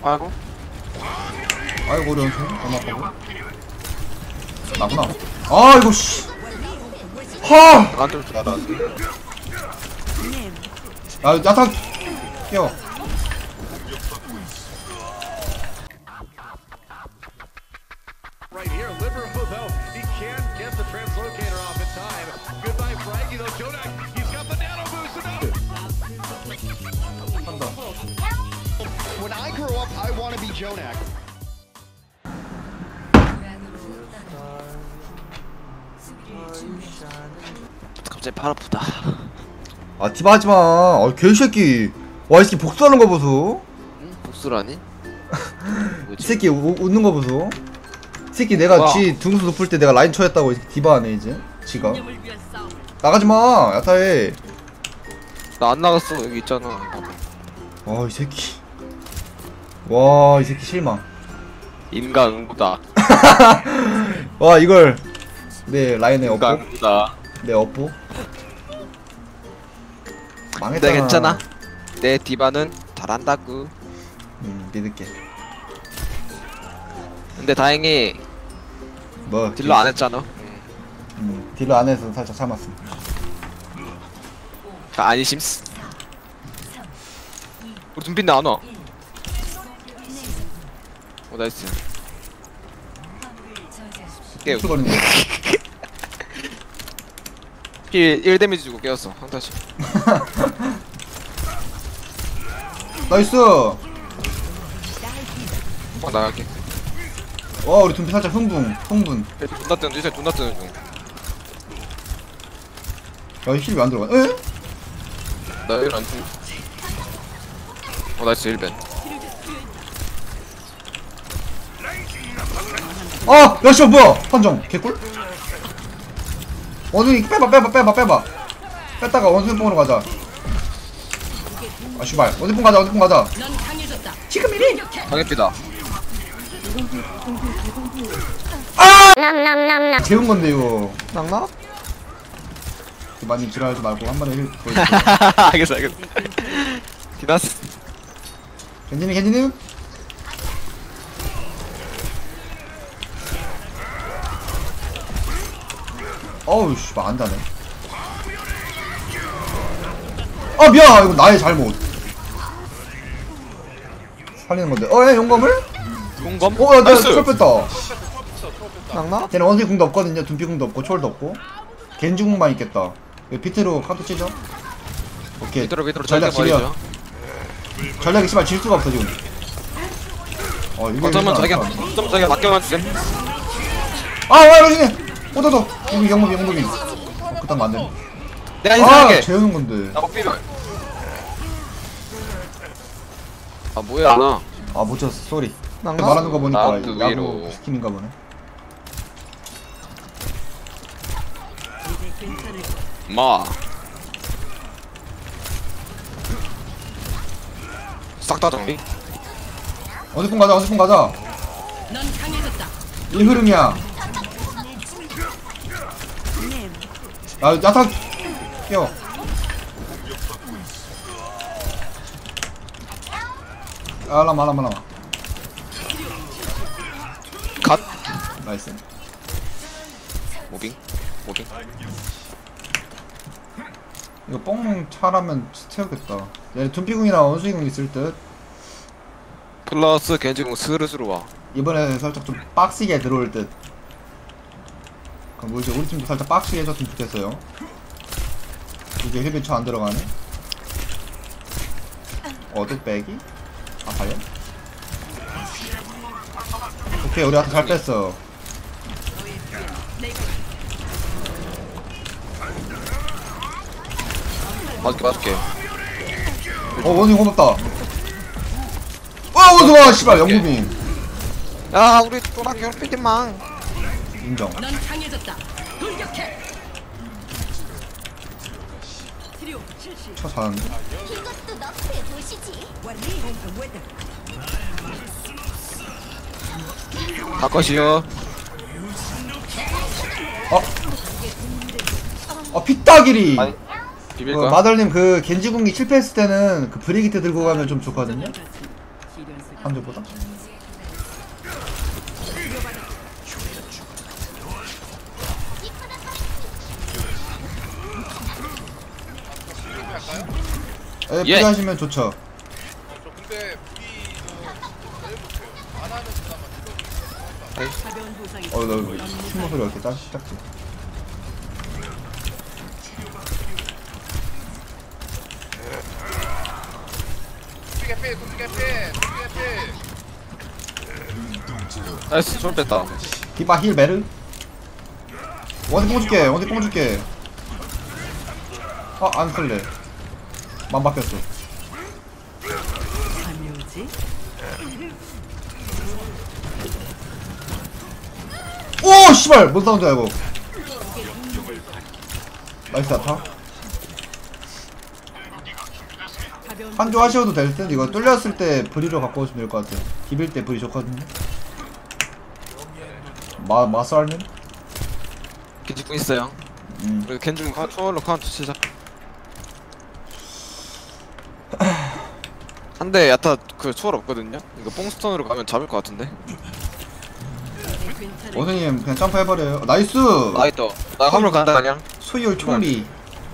아이고. 아이고 우리 원숭이 너무 아파고. 나구나. 아 이거 씨. 하. 나한테 줄 알았어. 아 야타 끼워. Right here, Liverpool though, he can't get the translocator off in time. Goodbye, Frankie though. JJoNak, he's got the nano boost enough. 한다. When I grow up, I want to be JJoNak. 갑자기 팔 아프다. 아 디바 하지마. 아 개새끼. 와 이 새끼 복수하는 거 보소. 응? 복수라니? 이 뭐지? 새끼 웃는 거 보소. 이 새끼 내가 와. 지 등수 높을 때 내가 라인 쳐였다고 이 새끼 디바 하네 이제. 지가. 나가지마. 야타해. 나 안 나갔어. 여기 있잖아. 와 이 새끼. 와 이 새끼 실망. 인간 응구다. 와 이걸 내 라인에 업보. 인간 응구다. 내 업보. 망했잖아. 근데 괜찮아. 내 디바는 잘한다구. 믿을게. 근데 다행히 뭐 딜러 안 했잖아. 딜러 안 해서 살짝 참았음. 아니심스. 우리 둠빈데 안 와. 오 나이스. 깨우. 툭거리는 거. 힐 1데미지 주고 깨웠어. 한타씩. 나이스. 나갈게. 와 우리 둠피 살짝 흥분. 존나 뜨는 중. 이제 존나 뜨는 중. 야 힐이 왜 안 들어가? 에? 나 1 안 중. 나이스 1벤. 아! 야 씨발 뭐야! 판정 개꿀? 원숭이 빼봐 뺐다가 원숭이 뽕으로 가자. 아 씨발 원숭이 뽕 가자. 지금이니? 방해피다. 재운 건데 이거. 낙낙? 많이 지랄하지 말고 한 번에 힐 보여줄게. 알겠어. 디나스. 겐지님? 어우 씨발 안다네. 아 미안 이거 나의 잘못. 살리는 건데. 야 용검을? 공검? 야 내가 나이스. 철 뺐다. 낙낙? 걔는 원숭이 궁도 없거든요. 둠피 궁도 없고 초월도 없고 겐지 궁만 있겠다. 비트로 카드 치죠. 오케이. 밑으로 전략 절대 지려. 버리죠. 전략이 씨발 질 수가 없어 지금. 이게 어쩌면 괜찮아. 자기가 맡겨만 주셈. 이러시네. 오더더. 이거 영목이. 그딴 거 안 되네. 내가 인사할게. 재우는 건데. 나 먹비면. 아 뭐야 나. 못 쳤어. 쏘리. 말하는 거 보니까 나도 야구 위로. 스킨인가 보네. 마. 싹 다 정리. 어디 분 가자. 이 흐름이야. 야타 끼워. 알라마. 컷. 나이스. 모빙. 이거 뽕 차라면 채우겠다. 얘 둠피궁이나 원숭이궁 있을 듯. 플러스 겐지공 스르스르 와. 이번에 살짝 좀 빡시게 들어올 듯. 그럼 뭐지? 우리 팀도 살짝 빡시게 해줬으면 좋겠어요. 이게 힐빈 쳐 안 들어가네. 어뜻 빼기? 과연? 오케이 우리 아까 잘 뺐어. 맞게. 원숭이 고맙다. 원숭아 씨발 영무빙. 야 우리 또라 괴롭히지 마. 인정. 쳐 잘하는데? 이것도 너프의 도시지. 바꿔시오. 피따기리! 아니 비빌 거야? 마덜님 그 겐지궁이 실패했을 때는 그 브리기트 들고 가면 좀 좋거든요? 한조보다? 예, 예. 필요하시면 좋죠. 저 근데 무기 못해요. 안 하는 사람만 나 침묵 소리가 이렇게 작지? 도피 개피. 나이스 좀 뺐다. 디바 힐 메르? 원디 뽕 줄게. 안 쓸래. 맘 바뀌었어. 오 씨발 뭔 사운드야 이거. 나이스 아타. 한조 하셔도 될 듯. 이거 뚫렸을 때 브리로 갖고 오시면 될 것 같아. 비빌 때 브리 좋거든요. 마스알님? 겐지궁 있어요. 그리고 겐지궁 초월로 카운트 치자. 한대 야타 그 초월 없거든요. 이거 뽕스톤으로 가면 잡을 것 같은데. 원생님 그냥 점프해버려요. 나이스! 나이터. 나 화물 간다 그냥. 소이올 총리.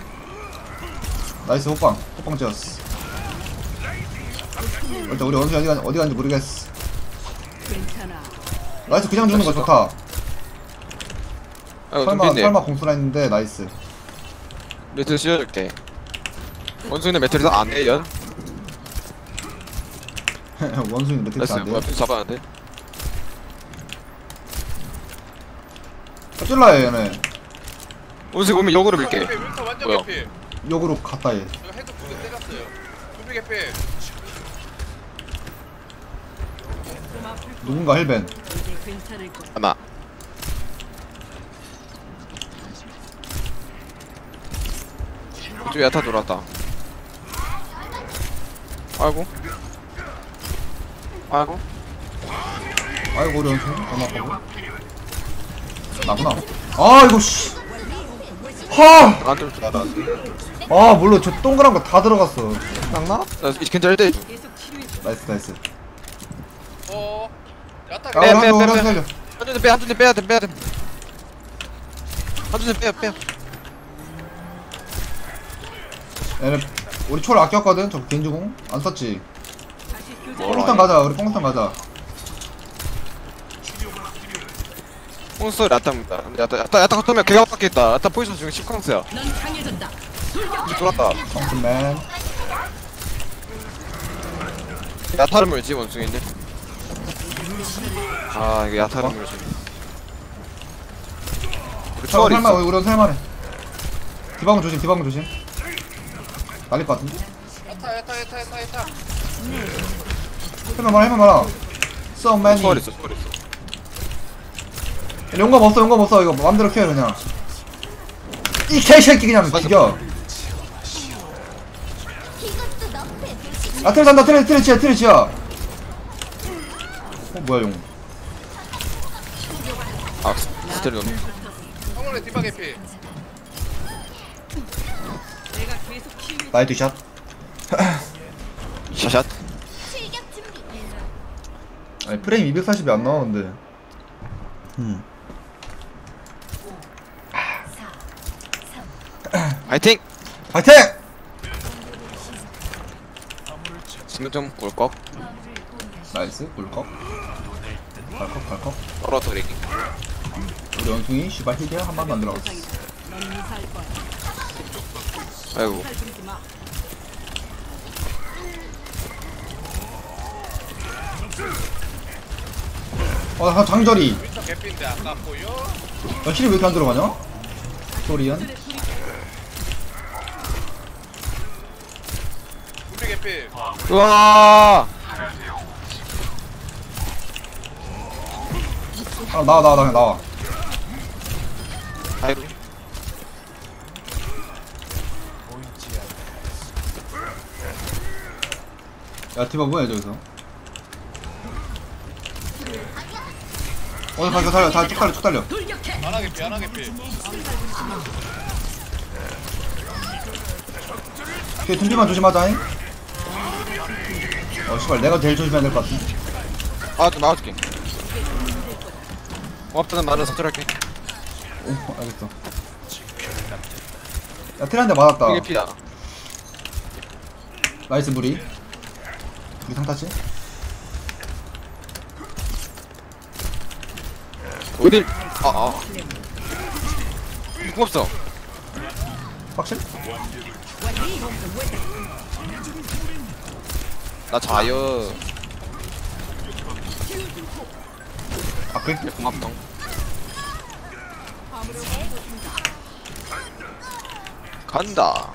나이스 호빵 지었어. 일단 우리 원생이 어디 갔는지 모르겠어. 나이스 그냥 주는 거 좋다. 아이고 둠비님. 설마 공수라 했는데 나이스. 매트를 씌워줄게. 원숭이는 매트를 안 해, 연? 원숭이 매트리스 나이스. 안 돼요? 뭐야, 매트 잡았는데? 찔러요 얘네. 원숭이 오면 역으로 밀게. 윈터 완전 뭐야? 개피. 욕으로 갔다 얘. 저 헤드 2개 때렸어요. 도피 개피. 누군가 헬벤. 하나. 이쪽 야타 돌았다. 아이고. 아이고 우리 원숭이 너무 아파고. 나구나. 아 이거 씨. 하! 안좀 들어가다. 아 물론 저 동그란 거 다 들어갔어. 나 이제 괜찮을 때. 나이스. 야타 아 빼, 우리 빼, 한조 빼. 살려. 한준이 빼야 돼. 한준이 빼요. 얘네 우리 초를 아꼈거든. 저 겐지공 안 썼지. 뭐라 뽕스탄 가자. 우리 뽕스탄 가자. 뽕스토리 야타입니다. 근데 야타 커터면 개가 바뀌었다. 야타 포지션 지금 10캉스야. 이제 돌았다. 펑스맨. 야타를 물지 원숭이인데. 아 이거 야타를 물지. 우리 초월이 설마 있어. 우리 살만해. 디바군 조심. 날릴 것 같은데? 야타. 해만 말아. So many. 초월 있어. 용감 없어. 이거 맘대로 키워 그냥. 이 개새끼 그냥 죽여. 이것도 너프의 도시지. 아 트레 산다. 트레 지야. 뭐야 용. 아 스텔 너무. 성원의 디바 개피. 나이트 샷. 샷. 출격 준비. 아니 프레임 240이 안 나오는데. 파이팅. 파이팅! 지금 좀 꿀꺽. 나이스 꿀꺽. 발컥. 떨어뜨리기. 우리 원숭이 씨발 힐이야 한 번도 안 들어갔어. 아이고. 나 장절이. 윈터 개피인데 아깝고요. 나 힐이 왜 이렇게 안 들어가냐? 소리연. 도피 개피. 우와. 나와. 아이고. 야 디바 뭐야 저기서? 가서 살려. 다 쭉 달려. 하나 개피. 뒤에 둠비만 조심하자잉. 씨발 내가 제일 조심해야 될 것 같아. 아, 좀 나와줄게. 고맙다는 말은 서툴할게. 오 알겠어. 야 트렌드 맞았다. 이게 피야. 나이스 무리. 우리 상타치? 어딜? 궁 없어. 확실? 나 자유. 아 그래? 고맙다. 간다.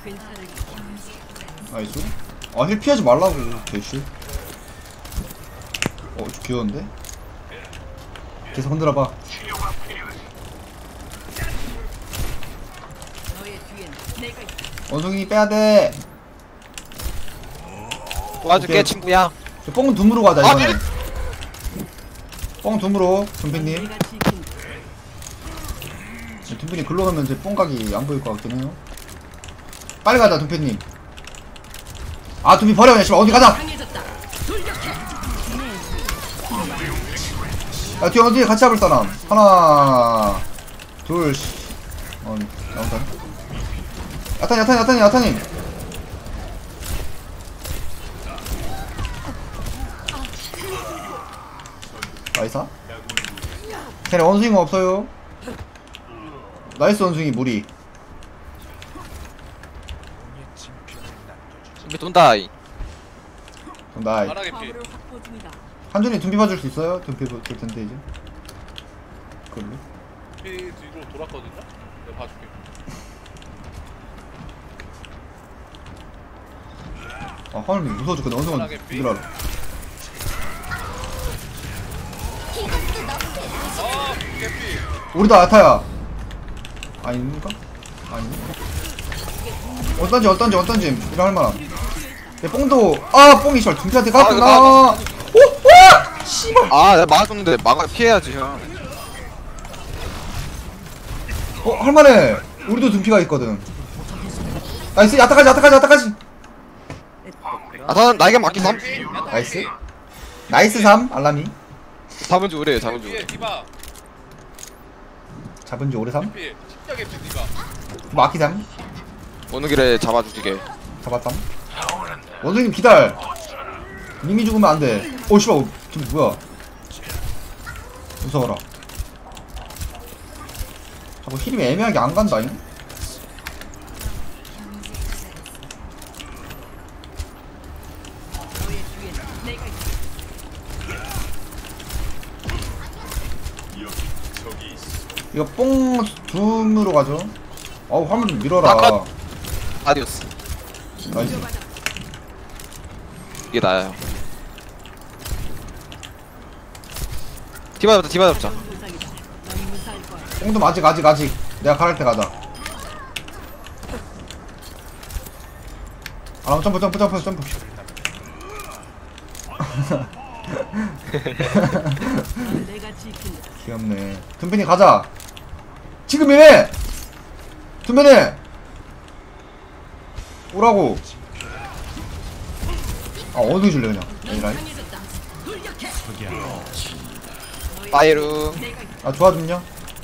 나이스. 아 힐 피하지 말라고 개씨. 좀 귀여운데? 계속 흔들어봐. 원숭이 빼야돼. 도와줄게, 오케이. 친구야. 뽕은 둠으로 가자 아, 이번엔. 뽕 둠으로 둠피님. 둠피님 글로 가면 이제 뽕각이 안 보일 것 같긴 해요. 빨리 가자 둠피님. 아 둠피 버려 그냥 씨발 어디 가자. 야 뒤에 어디 같이 잡을 사람. 하나 둘 나온다. 야타님 나이스. 걔네 원숭이가 없어요. 나이스 원숭이 무리. 준비 돈다. 나이. 하나 개피. 한준이 둠피 봐줄 수 있어요? 둠피 볼 텐데 이제. 그걸로. 피 뒤로 돌았거든요. 내가 봐줄게. 아 하늘이 무서워 죽겠네. 원숭은 이기라라. 이것도 너프에 아 개피. 우리도 아타야. 아닙니까? 아니. 어떤지 이런 할만함. 내 뽕도 뽕이 씨발 둠피한테 갔구나. 오! 씨발. 아, 내가 막아줬는데 피해야지, 형. 할만해. 우리도 둠피가 있거든. 나이스. 야타까지. 아, 나는 나에게 맡긴 3. 나이스 3 알람이. 잡은 지 오래요, 잡은 지 뒤에 오래. 디바. 잡은 지 오래 3. 개피. 진짜 개피 디바. 마키 3 오는 길에 잡아주시게. 잡았다. 원숭이님 기다려. 님이 죽으면 안 돼. 오 씨발 좀 뭐야. 무서워라. 자꾸 힐이 애매하게 안 간다잉. 이거 뽕 둠으로 가죠. 화면 좀 밀어라. 아까- 아디오스. 나이스. 이게 나야. 디바 잡자. 뽕 둠 아직. 내가 가랄 때 가자. 점프. 귀엽네. 둠피님 가자. 지금이네. 둠피님 오라고. 어디 줄래 그냥. 에이라이. 파이루. 도와줌요.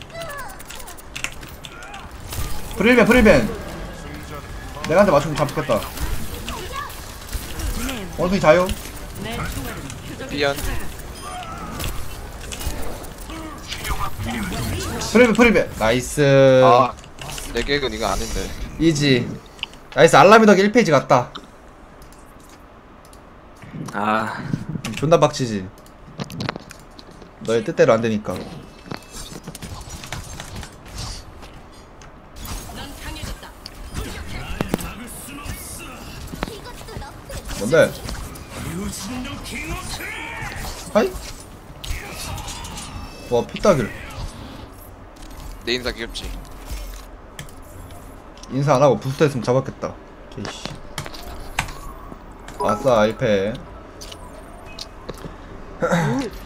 프릴벤. 내가 한테 맞추면 잡겠다. 원숭이 자요. 비연. 프릴벤. 나이스. 아, 내 계획은 이거 아닌데. 이지. 나이스. 알라미 덕 1페이지 갔다. 아, 존나 빡치지. 너의 뜻대로 안 되니까. 이것도 너프에 뭔데? 하이? 와 피따길. 내 인사 귀엽지. 인사 안하고 부스터 했으면 잡았겠다. 개씨. 아싸 1패.